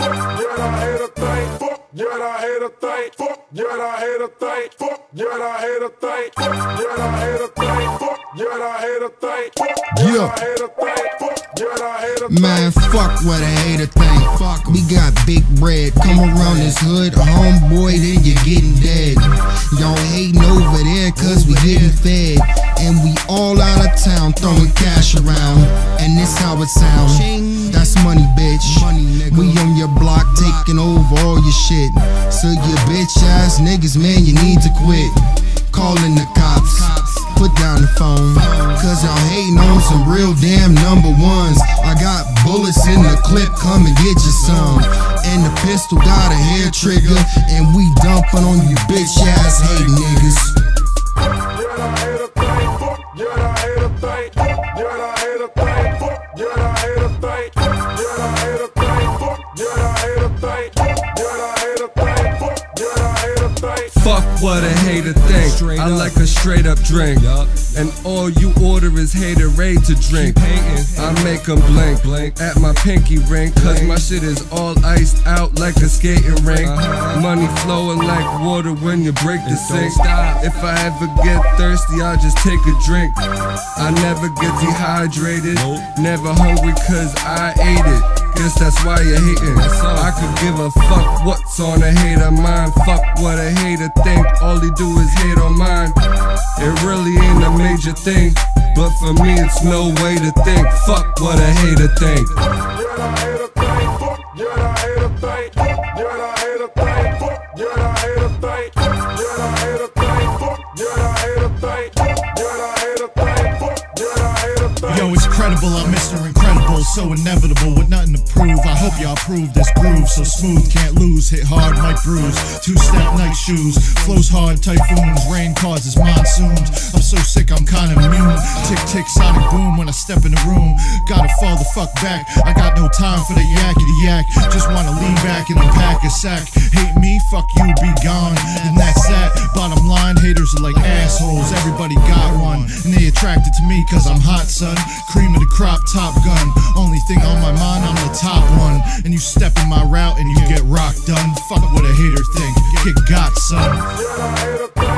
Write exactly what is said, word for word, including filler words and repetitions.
yeah, I hate a thing. Fuck, yeah, I hate a thing. Fuck, yeah, I hate a thing. Fuck, yeah, I hate a thing. Fuck, yeah, I hate a thing. Fuck, yeah, I hate a thing. Fuck, yeah, I hate a thing. Fuck, yeah, I hate a thing. Man, fuck what I hate a thing. Fuck, we got big bread. Come around this hood, homeboy, then you're getting dead. Y'all hating over there cause we getting fed. And we all out of town throwing cash around. And this how it sound. That's money, bitch. We on your block taking over all your shit. So you bitch ass niggas, man, you need to quit. Calling the cops, put down the phone. Cause y'all hating on some real damn number ones. I got bullets in the clip, come and get you some. And the pistol got a hair trigger. And we dumping on you bitch ass hate niggas. Yeah, I hate a thing. Fuck, yeah, I hate a thing. Fuck, yeah, I hate a thing. Fuck, yeah, I hate a thing. Fuck, yeah, I hate a thing. Fuck, yeah, I hate a thing. Fuck, yeah, I hate a thing. Fuck, yeah, I hate a thing. Fuck what a hater think. I like a straight up drink. And all you order is haterade to drink. I make them blink at my pinky ring. Cause my shit is all iced out like a skating rink. Money flowing like water when you break the sink. If I ever get thirsty, I'll just take a drink. I never get dehydrated, never hungry cause I ate it. Guess that's why you're hating. I could give a fuck what's on a hater mind. Fuck what a hater think, all he do is hate on mine. It really ain't a major thing, but for me it's no way to think. Fuck what a hater think. Yeah, I hate a thing. Fuck, yeah, I hate a thing. Fuck, yeah, I hate a thing. Fuck, yeah, I hate a thing. Fuck, yeah, I hate a thing. Fuck, yeah, I hate a thing. Fuck, yeah, I hate a thing. Fuck, yeah, I hate a thing. Yo, it's credible, I'm Mister Incredible, so inevitable with nothing to prove. I hope y'all prove this groove so smooth, can't lose. Hit hard, might bruise. Two-step night shoes, flows hard, typhoons. Rain causes monsoons. I'm so sick, I'm kinda immune. Tick tick, sonic boom when I step in the room. Gotta fall the fuck back. I got no time for the yakety yak. Just wanna lean back and unpack a sack. Hate me, fuck you, be gone. And that's that. Bottom line, haters are like assholes. Everybody got one, and they attracted to me cause I'm hot, son. Cream of the crop, top gun. Only thing on my mind, I'm the top one. And you step in my route and you get rock done. Fuck what a hater think. Get got, son. Yeah, I hate a thing.